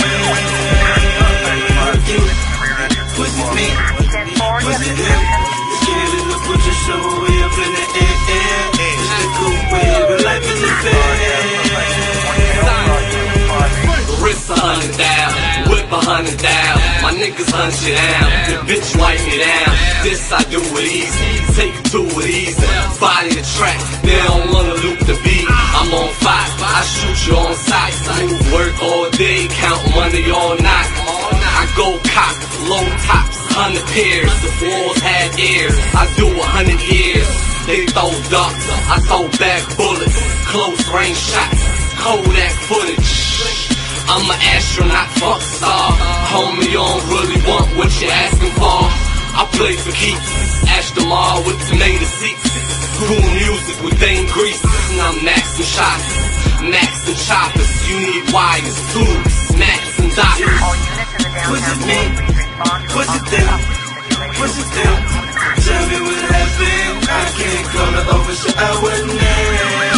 Was it me? Was it him? Scared of the butcher, so way up in the air. It's the cool way, but life isn't fair. Wrist 100 down, whip 100 down. My niggas hunt you down, the bitch wipe me down. This I do it easy, take it to it easy. Body the track, they don't wanna loop the beat. I'm on fire, I shoot you on sight. Move work all day, count money all night. I go cock, low tops, 100 pairs. The walls had ears, I do 100 years. They throw ducks, I throw back bullets. Close range shots, Kodak footage. I'm an astronaut, fuck star. Homie, you don't really want what you're asking for. I play for keeps, Aston Martin with tomato seats. Cool music with Dane Grease. And I'm maxing shots, maxing choppers. You need wires, tubes, snaps and dots. Was it me? Was it them? Was it them? Tell me what happened. I can't call the officer, I wasn't there.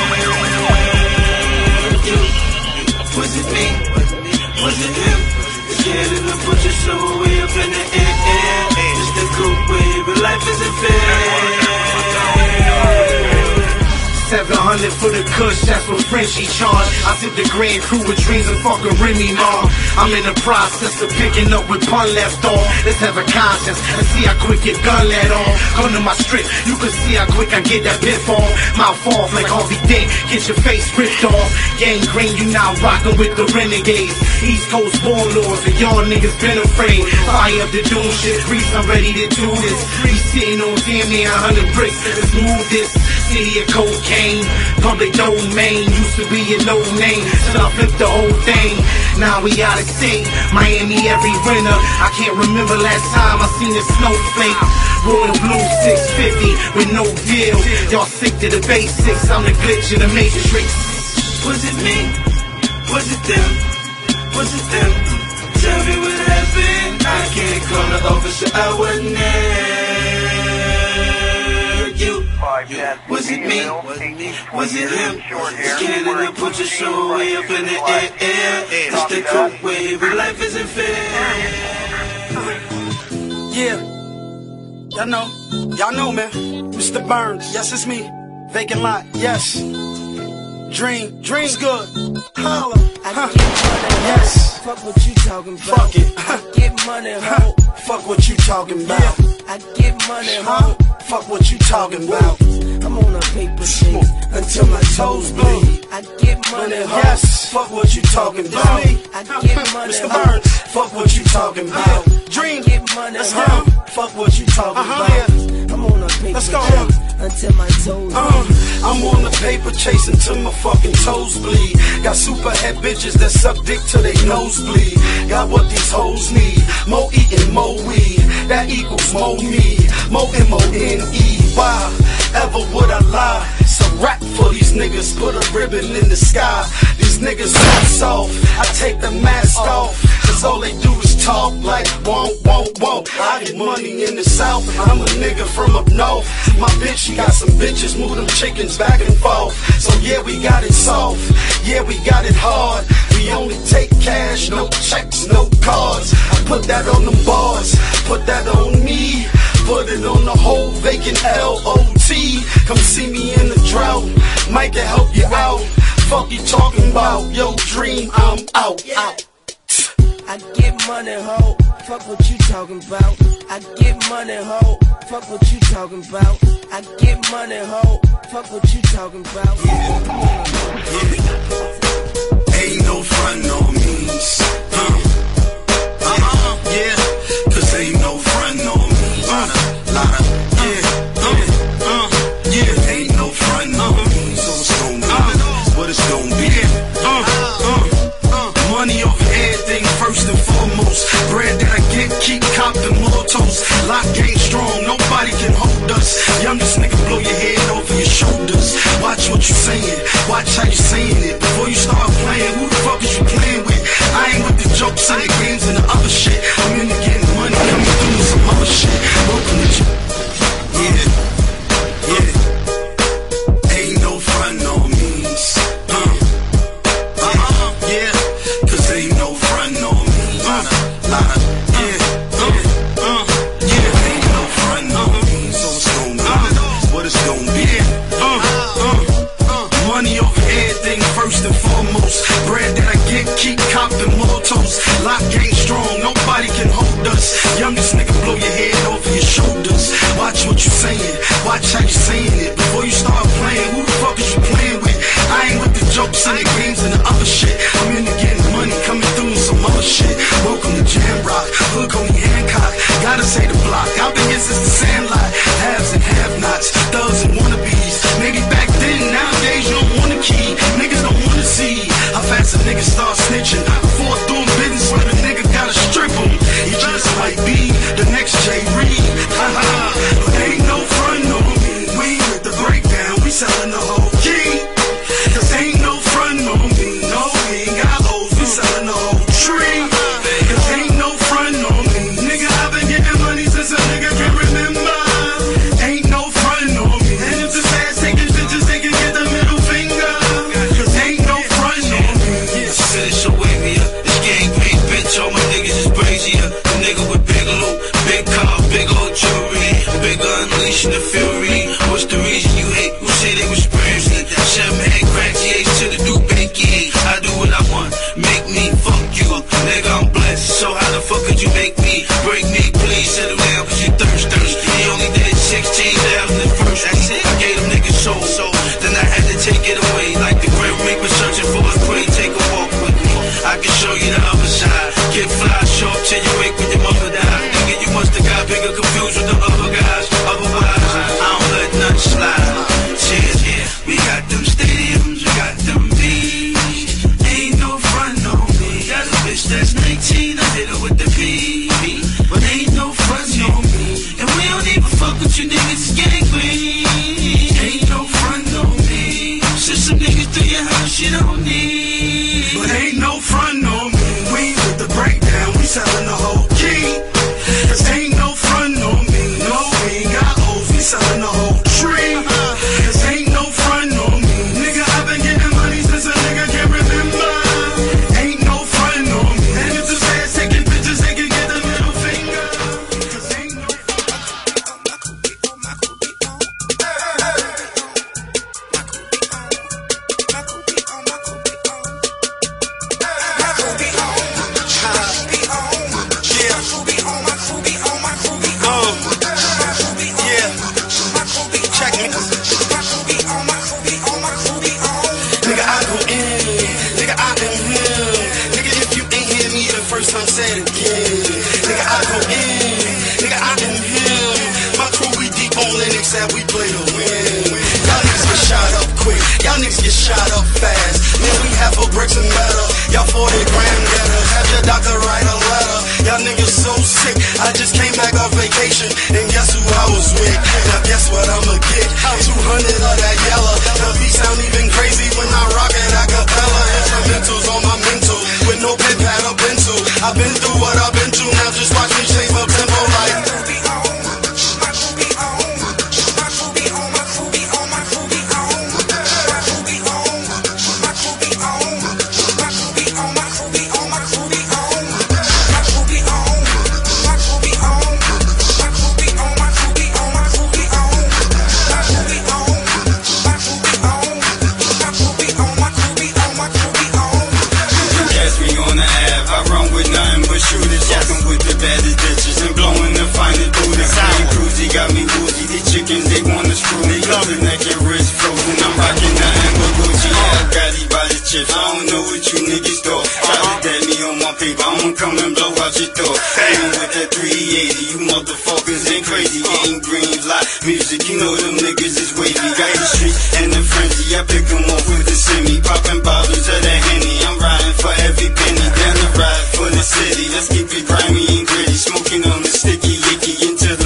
Was it me? Was it him? Scared of the butcher, so way up in the air. It's the cool way, but life isn't fair. 700 for the kush, that's what Frenchie charged. I sent the grand crew with dreams and fucking Remy Ma. I'm in the process of picking up with pun left off. Let's have a contest and see how quick your gun let off. Come to my strip, you can see how quick I get that biff off. Mouth off like Harvey Dent, get your face ripped off. Gang green, you now rockin' with the renegades. East Coast warlords, and y'all niggas been afraid. Fire up the doom shit, Reese, I'm ready to do this. We sitting on damn near 100 bricks, let's move this. City of cocaine, public domain, used to be a no name, so I flipped the whole thing. Now we out of state, Miami every winter. I can't remember last time I seen a snowflake. Royal Blue 650 with no deal. Y'all sick to the basics, I'm the glitch in the matrix. Was it me? Was it them? Was it them? Tell me what happened. I can't call the officer, I wasn't there. Was it me? Was it him? Scared of the butcher, so way up in the air. It's the cool way, but life isn't fair. Yeah, y'all know, man. Mr. Burns, yes, it's me. Vacant lot, yes. Dream's good. Holla, yes. Fuck what you talking about. Fuck it. I get money, ho. Fuck what you talking about. I get money, ho. Fuck what you talking about. I'm on a paper chase until my toes bleed. I get money, ho. Yes. Fuck what you talking about. I get money, Mr. ho. Burns. Fuck what you talking about. Dream. I get money, Let's ho. go. Fuck what you talking about. I'm on a paper Let's go. chase until my toes bleed. I'm on the paper chase until my fucking toes bleed. Got super head bitches that suck dick till they nose bleed. Got what these hoes need. More eating, more weed. That equals more me. More M-O-N-E. Why ever would I lie? It's a rap for these niggas. Put a ribbon in the sky. These niggas so soft. I take the mask off. Cause all they do is talk like won't. I get money in the south. I'm a nigga from up north. My bitch, she got some bitches. Move them chickens back and forth. So yeah, we got it soft. Yeah, we got it hard. We only take cash, no checks, no cards. I put that on them bars. Put that on me. Put it on the whole vacant L-O-T. Come see me in the drought. Mike can help you out. Fuck you talking about? Yo, Dream, I'm out. I get money, ho. Fuck what you talking about. I get money, ho. Fuck what you talking about. I get money, ho. Fuck what you talking about. Ain't no front on me. Yeah, cause ain't no front on me. Yeah, ain't no front Lock game strong, nobody can hold us. Youngest nigga blow your head over your shoulders. Watch what you saying, watch how you saying it. Before you start playing, who the fuck is you playing with? I ain't with the jokes and the games and the other shit. I'm into getting money, coming through with some other shit. Welcome to you. Yeah. Ain't no front on me. Yeah. Cause ain't no front on me. Yeah, ain't no front on me. So it's gonna be what it's gonna be. Money over everything first and foremost. Bread that I get, keep copping more toast. Lock game strong, nobody can hold us. Youngest nigga blow your head over your shoulders. Watch what you saying, watch how you saying it. Before you start playing, who the fuck is you playing with? I ain't with the jokes and the games and the other shit. I'm into getting money, coming through with some other shit. Welcome to Jam Rock, hood call me Hancock. Gotta say the block, I've been here since the Sandlot. Haves and have-nots, thugs and wannabes. Maybe back then, nowadays you don't wanna key. Niggas don't wanna see how fast a nigga start snitching. Before doing business with a nigga gotta strip him. He just might be the next Jay Reed. But ain't no front on me. We with the breakdown, we selling the whole key. Cause ain't no front on me. No, we ain't got hoes, we selling the whole tree. Cause ain't no front on me. Nigga, I've been getting money since a nigga can remember. Ain't no front on me. And if this ass taking bitches, they can get the middle finger. Cause ain't no front on me. She said it's so wavy, this gang big bitch, all my niggas is brazier. The nigga with big loot, big car, big old jewelry, bigger unleashing the fury. What's the reason you hate? Who say they was crazy? 7 head crack GH to the new banky. I do what I want, make me fuck you. Nigga, I'm blessed, so how the fuck could you make me? Break me, please, settle down, cause you thirsty. He only did 16,000 at first. That's it, I gave them niggas soul. Then I had to take it away, like the Grim Reaper searching for a queen. Take a walk with me, I can show you the other side. Get fly, show up till you wake when your mother died. Nigga, you must have got bigger confused with the other guys. Otherwise, I don't let nothing slide. Yeah, we got them stadiums, we got them beats. Ain't no front on me. Got a bitch that's 19, I hit her with the BB. But ain't no front on me. And we don't even fuck with you niggas, gang queen. Ain't no front on me. Send some niggas through your house you don't need. But ain't no front on me. We with the breakdown, we selling the whole key. Cause ain't no front on me. No, we ain't got hoes, we selling the whole tree. Cause ain't no front on me. Nigga, I've been getting money since a nigga can't remember. Ain't no front on me. And if this ass taking pictures, they can get the middle finger. Cause ain't no time, say it again. Nigga, I go in. Nigga, I am him. My crew, we deep on Linux and we play to win. Y'all niggas get shot up quick. Y'all niggas get shot up fast. Man, we have for bricks and metal. Y'all 40 grand debtors. Have your doctor write a letter. Y'all niggas so sick. I just came back off vacation. And guess who I was with? Now guess what I'ma get? 200 of that yellow. The beat sound even crazy when I rock it a cappella. Instrumentals on my mental. With no pen pad or pencil. I've been through what I've been through. Now just watch me change my tempo like. Got me woozy, these chickens, they wanna screw me. Loving that get rich frozen. I'm rocking nothing but Gucci. Yeah, I got these body chips. I don't know what you niggas thought. Try to dab me on my paper, I'ma come and blow out your door. Ain't with that 380, you motherfuckers ain't crazy. Getting green, live music, you know them niggas is wavy. Got the street and the frenzy, I pick them off with the semi. Popping bottles of that Henny, I'm riding for every penny. Down the ride for the city, let's keep it grimy and gritty. Smoking on the sticky, yicky into the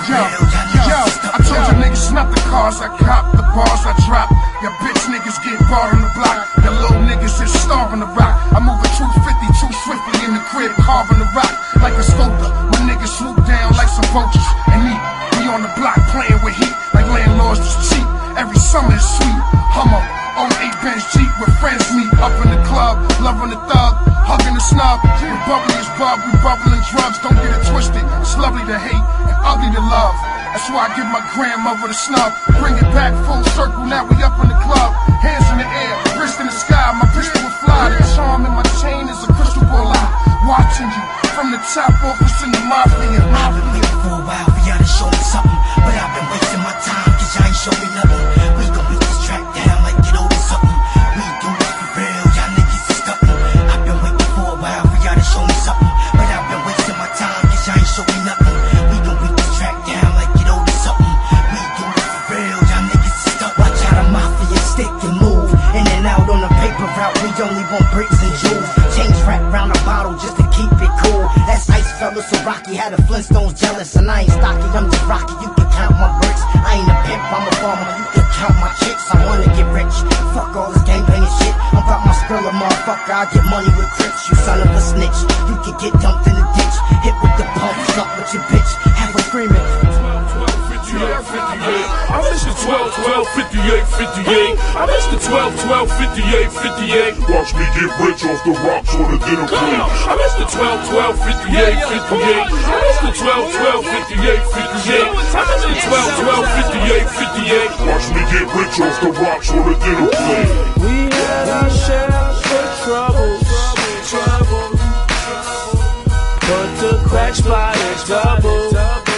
Yo, I told you niggas not the cars, I cop the bars I drop. Your bitch niggas get barred on the block. Your little niggas is starving the rock. I move a 250 too swiftly in the crib, carving the rock like a sculptor. My niggas swoop down like some vultures and eat. We on the block playing with heat like landlords is cheap. Every summer is sweet. Hummer, 08 Benz Jeep with friends meet up in the club, loving the thug, hugging the snub. The bubbly is bub, we bubbling drugs. Don't get it twisted. It's lovely to hate and ugly to love. That's why I give my grandmother the snub. Bring it back full circle, now we up in the club. Hands in the air, wrist in the sky, my pistol will fly. The charm in my chain is a crystal ball eye. Watching you from the top office in the mafia. I've been waiting for a while for y'all to show me something, but I've been wasting my time cause y'all ain't show me nothing. We gon' beat this track down like it owes something. We do this for real, y'all niggas is stuntin'. I've been waiting for a while for y'all to show me something, but I've been wasting my time cause y'all ain't show me nothing. We gon' beat this track down like it owes something. We do this for real, y'all niggas is stuntin'. Watch how the mafia stick and move in and out on the paper route. We only want bricks and jewels. Change rap round a bottle just to keep it cool. That's Ice Fella, so Rocky had the Flintstones jealous. And I ain't stocky, I'm just Rocky. You can count my bricks. I ain't a pimp, I'm a farmer. You can count my chicks. I wanna get rich. Fuck all this gangbanging shit. I'm about my skrilla, motherfucker. I get money with Crips. You son of a snitch. You can get dumped in the ditch. Hit with the pump, stuck with your bitch. Have her screaming. 12, 12, 58. I miss the 12, 12, 58, 58. I miss the 12, 12, 58, 58. Watch me get rich off the rocks on the dinner plate. I miss the 12, 12, 58, 58. I miss the 12, 12, 58, 58. I miss the 12, 12, 58, 58. Watch me get rich off the rocks on the dinner plate. We had our share of troubles, but the crack spot is double.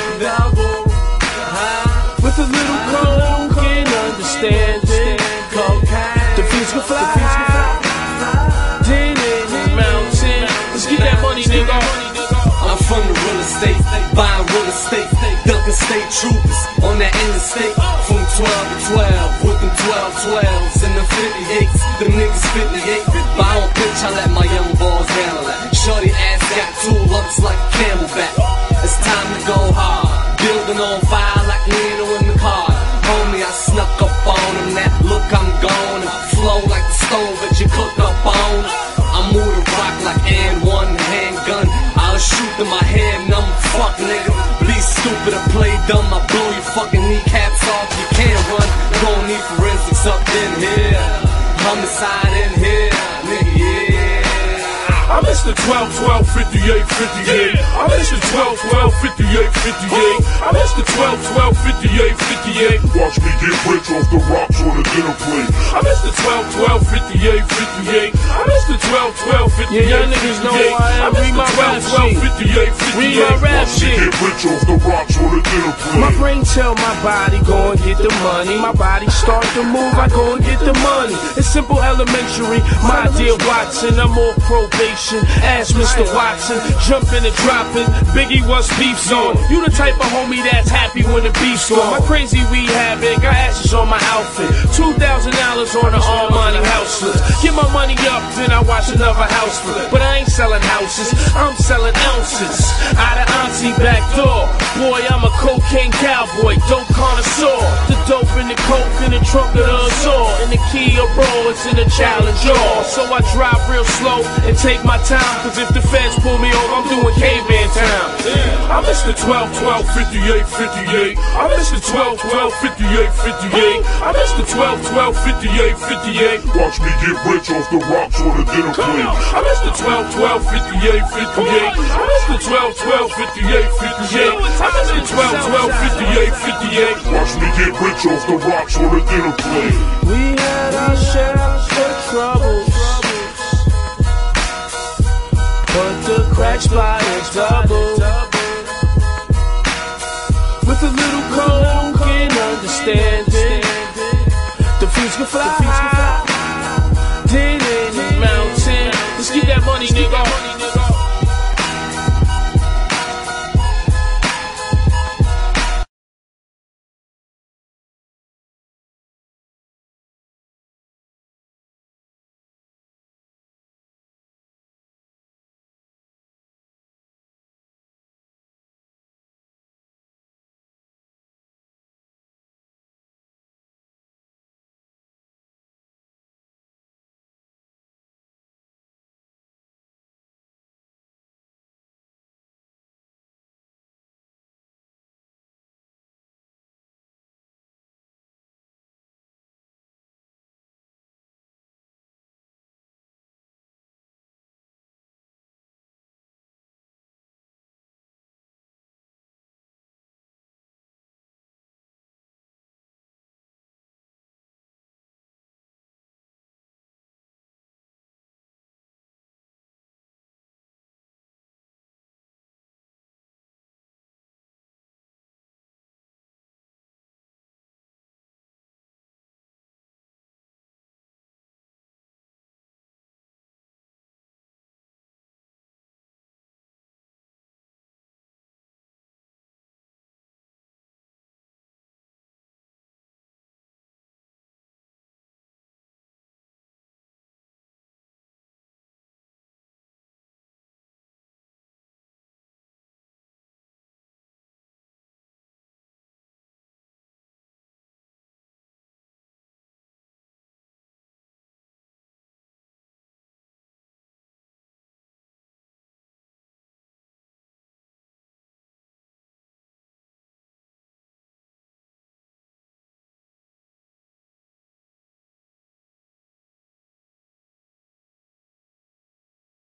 With a little coke and understanding, the fiends can fly. Din in the mountain. Let's get that money, nigga. I'm from the real estate, buying real estate, ducking state troopers on that interstate. From 12 to 12, with them 12-12s and the 58s, them niggas 58. But I don't bitch, I let my young boys handle that. Shorty ass got 2 lumps like a camelback. It's time to go hard, building on fire like Nino in the car. Homie, I snuck up on him, that look I'm gone. And flow like the stove that you cook up on. I move the rock like N1 handgun. I'll shoot in my head, numb, fuck nigga. Be stupid or play dumb, I blow your fucking kneecaps off. You can't run, don't need forensics up in here. Homicide in here, nigga, yeah. I miss the 12, 12, 58, 58. I miss the 12, 12, 58, 58. I miss the 12, 12, 58, 58. Watch me get rich off the rocks on the dinner plate. I miss the 12, 12, 58, 58. I miss the 12, 12, 58, yeah, y'all niggas know who I am. Read my rap sheet. 58, 58. Read my rap sheet. Get rich off the rocks on the dinner plate. My brain tell my body go and get the money. My body start to move, I go and get the money. It's simple elementary. My dear Watson, I'm on probation. Ask Mr. Watson, jumping and dropping. Biggie, what's beef's on? You the type of homie that's happy when the beef's gone. My crazy weed habit got ashes on my outfit. $2,000 on the Armani houseless. Get my money up, then I watch another house flip. But I ain't selling houses, I'm selling ounces. Out of auntie back door. Boy, I'm a cocaine cowboy, dope connoisseur. The dope in the coke in the trunk of the Azure. In the Kia Roll, it's in the Challenger. So I drive real slow and take my time. Cause if the feds pull me over, I'm doing caveman time. I miss the 12, 12, 58, 58. I miss the 12, 12, 58, 58. I miss the 12, 12, 58, 58. Watch me get rich off the rocks on the dinner plate. I miss the 12, 12, 58, 58. I miss the 12, 12, 58, 58. I miss the 12, 12, 58, 58. Watch me get rich off the rocks on the dinner plate. We had our share of troubles, but the crack spot is double. With a little coke and understanding, the fiends can fly.